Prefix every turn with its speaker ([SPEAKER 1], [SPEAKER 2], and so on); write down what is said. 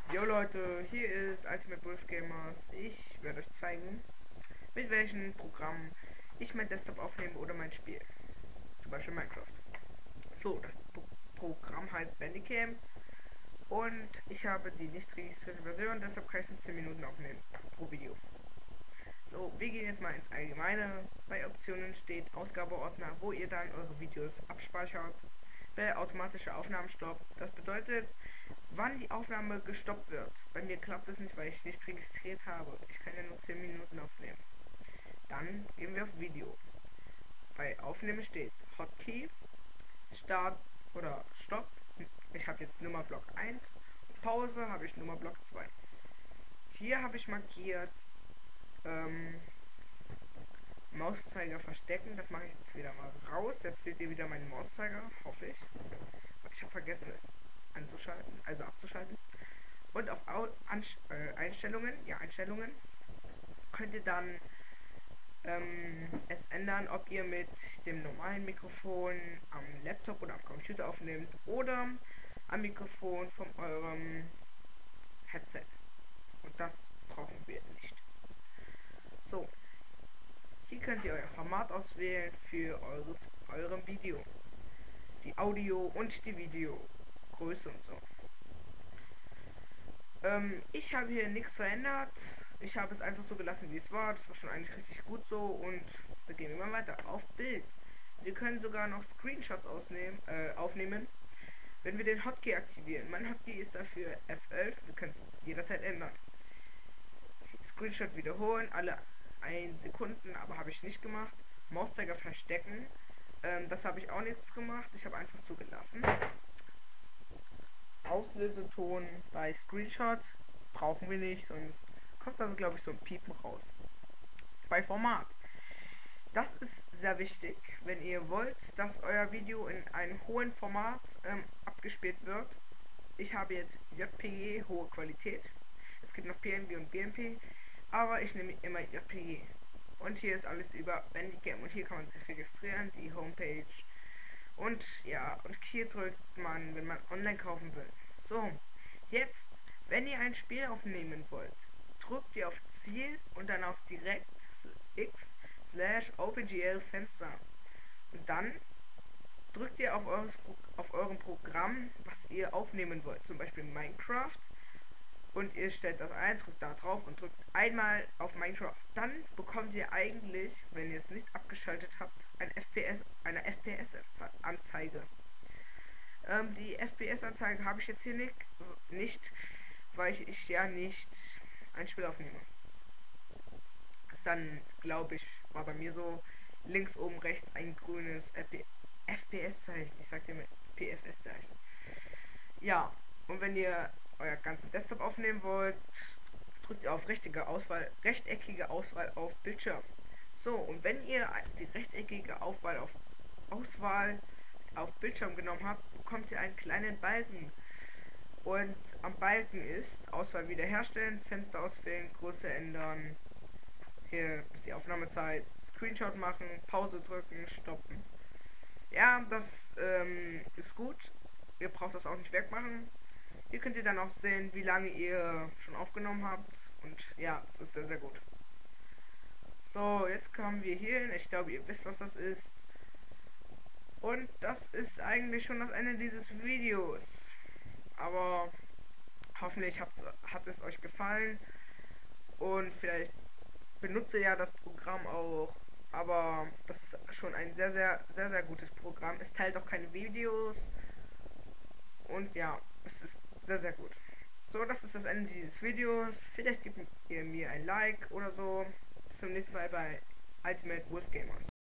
[SPEAKER 1] Jo Leute, hier ist Ultimate Wolf Gamers. Ich werde euch zeigen, mit welchen Programmen ich mein Desktop aufnehme oder mein Spiel. Zum Beispiel Minecraft. So, das Programm heißt Bandicam und ich habe die nicht registrierte Version, deshalb kann ich 15 Minuten aufnehmen pro Video. So, wir gehen jetzt mal ins Allgemeine. Bei Optionen steht Ausgabeordner, wo ihr dann eure Videos abspeichert. Bei automatischer Aufnahmenstopp, das bedeutet, wann die Aufnahme gestoppt wird. Bei mir klappt es nicht, weil ich nicht registriert habe. Ich kann ja nur 10 Minuten aufnehmen. Dann gehen wir auf Video. Bei Aufnehmen steht Hotkey, Start oder Stopp. Ich habe jetzt Nummer Block 1. Pause habe ich Nummer Block 2. Hier habe ich markiert Mauszeiger verstecken. Das mache ich jetzt wieder mal raus. Jetzt seht ihr wieder meinen Mauszeiger, hoffe ich. Ich habe vergessen es anzuschalten, also abzuschalten. Und auf Einstellungen, Einstellungen, könnt ihr dann es ändern, ob ihr mit dem normalen Mikrofon am Laptop oder am Computer aufnehmt oder am Mikrofon von eurem Headset. Und das brauchen wir nicht. So, hier könnt ihr euer Format auswählen für eurem Video. Die Audio und die Videogröße und so. Ich habe hier nichts verändert. Ich habe es einfach so gelassen, wie es war. Das war schon eigentlich richtig gut so. Und da gehen wir mal weiter. Auf Bild. Wir können sogar noch Screenshots aufnehmen, wenn wir den Hotkey aktivieren. Mein Hotkey ist dafür F11. Wir können es jederzeit ändern. Screenshot wiederholen, alle 1 Sekunden, aber habe ich nicht gemacht. Mauszeiger verstecken. Das habe ich auch nichts gemacht. Ich habe einfach so gelassen. Auslöseton bei Screenshot brauchen wir nicht, sonst kommt dann glaube ich so ein Piepen raus. Bei Format. Das ist sehr wichtig, wenn ihr wollt, dass euer Video in einem hohen Format abgespielt wird. Ich habe jetzt JPG, hohe Qualität. Es gibt noch PNG und BMP, aber ich nehme immer JPG. Und hier ist alles über Bandicam und hier kann man sich registrieren, die Homepage. Und ja, und hier drückt man, wenn man online kaufen will. So, jetzt, wenn ihr ein Spiel aufnehmen wollt, drückt ihr auf Ziel und dann auf DirectX/OpenGL Fenster. Und dann drückt ihr auf eurem Programm, was ihr aufnehmen wollt. Zum Beispiel Minecraft. Und ihr stellt das ein, drückt da drauf und drückt einmal auf Minecraft. Dann bekommt ihr eigentlich, wenn ihr es nicht abgeschaltet habt, eine FPS-Anzeige. Die FPS-Anzeige habe ich jetzt hier nicht, weil ich ja nicht ein Spiel aufnehme. Das dann, glaube ich, war bei mir so, links oben rechts ein grünes FPS-Zeichen. Ich sag dir mit PFS-Zeichen. Ja, und wenn ihr euer ganzen Desktop aufnehmen wollt, drückt ihr auf rechteckige Auswahl auf Bildschirm. So, und wenn ihr die rechteckige Auswahl auf Bildschirm genommen habt, bekommt ihr einen kleinen Balken. Und am Balken ist Auswahl wiederherstellen, Fenster auswählen, Größe ändern, hier ist die Aufnahmezeit, Screenshot machen, Pause drücken, stoppen. Ja, das ist gut. Ihr braucht das auch nicht wegmachen. Hier könnt ihr dann auch sehen, wie lange ihr schon aufgenommen habt. Und ja, das ist sehr, sehr gut. So, jetzt kommen wir hier hin. Ich glaube, ihr wisst, was das ist. Und das ist eigentlich schon das Ende dieses Videos. Aber hoffentlich hat es euch gefallen. Und vielleicht benutze ja das Programm auch. Aber das ist schon ein sehr, sehr, sehr, sehr gutes Programm. Es teilt auch keine Videos. Und ja, es ist sehr, sehr gut. So, das ist das Ende dieses Videos. Vielleicht gebt ihr mir ein Like oder so. Bis zum nächsten Mal bei Ultimate Wolf Gamers.